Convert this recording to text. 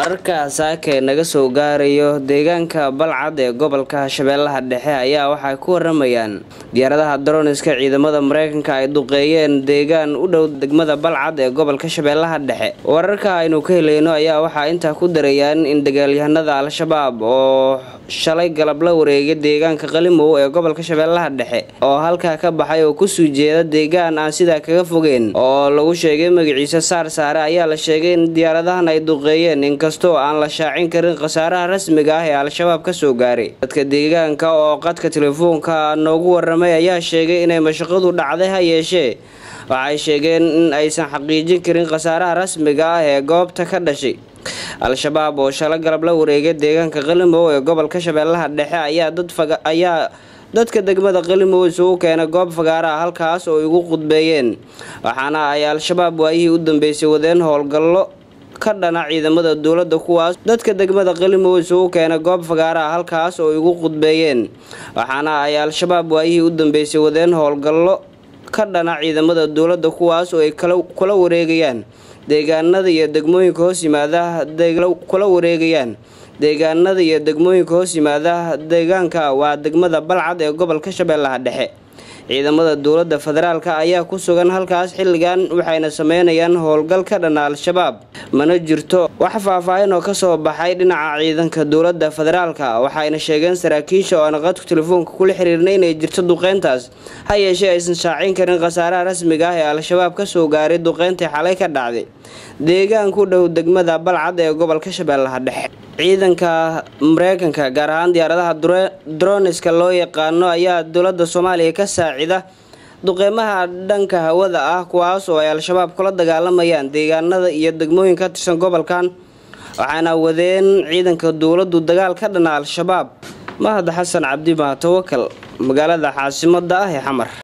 wararka saaka naga soo gaarayo deegaanka Balcad ee gobolka Shabeellaha Dhexe ayaa waxay ku waramayaan diyaaradaha drone-iska ciidamada Mareykanka ay duqeeyeen deegaan u dhow degmada Balcad ee gobolka Shabeellaha Dhexe. Wararka aynu ka helayno ayaa waxa inta ku darayaan in dagaalyahanada Al-Shabaab oo shalay galab la wareegay deegaanka Qalimow ee gobolka Shabeellaha Dhexe oo halka ka baxay oo ku soo jeeda deegaan aan sida kaga fogeen oo lagu sheegay magaciisa Saare ayaa la sheegay in diyaaradahan ay duqeeyeen inkastoo aan la shaacin karin khasaaraha rasmiga ah ee Al-Shabaab ka soo gaaray. dadka deegaanka oo qadka telefoonka noogu waramay ayaa sheegay inay mashaqadu dhacday ha yeeshee waxay sheegeen in aysan xaqiijin karin khasaaraha rasmiga ah ee goobta ka dhashay. Al-Shabaab oo shalay galab la wareegay deegaanka Qalimow ee gobolka Shabeellaha Dhexe ayaa dadka degmada Qalimow isugu keenay goob fagaara halkaas oo ugu qudbeeyeen waxaana ay Al-Shabaab waayihii u dambeysay wadeen howlgallo ka dhana ciidamada dawladda kuwaas dadka degmada Qalimow isugu keenay goob fagaara halkaas oo ugu qudbeeyeen waxaana ay Al-Shabaab waayihii u dambeysay wadeen howlgallo ka dhana ciidamada dawladda kuwaas oo ay kala wareegayaan deegaanada iyo degmooyinka hoos yimaada deegaanka waa degmada Balcad ee gobolka Shabeellaha Dhexe. ciidamada dawladda federaalka ayaa ku sugan halkaas xilligan waxayna sameynayaan howlgal ka dhana Al-Shabaab. mana jirto wax faahfaahin oo ka soo baxay dhinaca ciidanka dawladda federaalka waxayna sheegeen saraakiisha oo qadka telefoonka kula xiriirnay inay jirto duqeyntaas ha yeeshee aysan shaacin karin khasaaraha rasmiga ah ee Al-Shabaab ka soo gaaray duqeyntii xalay ka dhacday deegaanka u dhow degmada Balcad ee gobolka Shabeellaha Dhexe. ciidanka Mareykanka gaar ahaan diyaaradaha drone-iska loo yaqaano ayaa dawladda Soomaaliya ka saacida duqeymaha dhanka hawada ah kuwaas oo ay Al-Shabaab kula dagaalamayaan deegaanada iyo degmooyinka ka tirsan gobolkan waxaana wadeen ciidanka dawladdu dagaal ka dhana Al-Shabaab. Mahad Xasan Cabdi Tawakkal magaalada caasimadda ah ee Xamar.